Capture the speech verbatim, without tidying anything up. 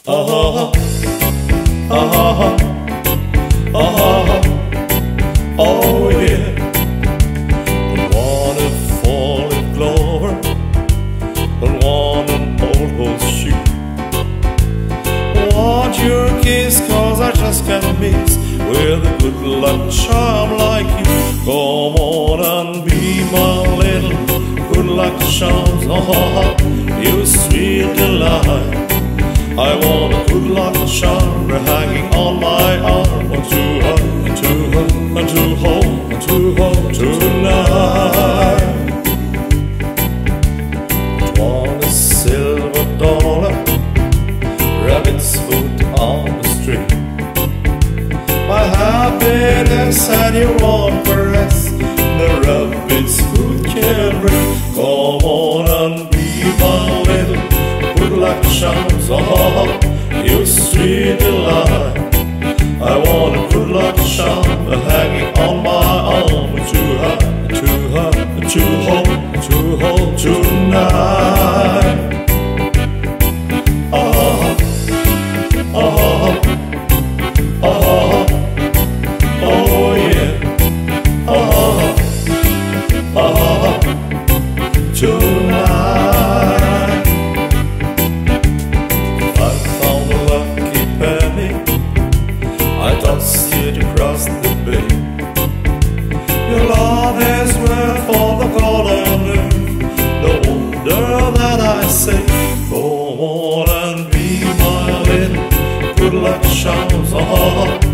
Ah, ah, ah, oh yeah. Don't wanna fall in clover, don't want an old horseshoe. Want your kiss cause I just can't miss with a good luck charm like you. Come on and be my little good luck charm. Oh, you sweet delight. I want a good luck charm hanging on my arm. To her, to her, to hold, to hold tonight. Want a silver dollar, rabbit's foot on the street. My happiness and your warm caress, the rabbit's foot can bring. Come on and be my little good luck charms. Oh, you sweet delight. I want a good luck charm hanging on my arm. To her, to her, to hold, to hold tonight. Oh, oh, oh, oh yeah. Oh, oh, tonight. I tossed it across the bay. Your love is worth for the golden earth. No wonder that I say, go on and be my little good luck charms. Oh,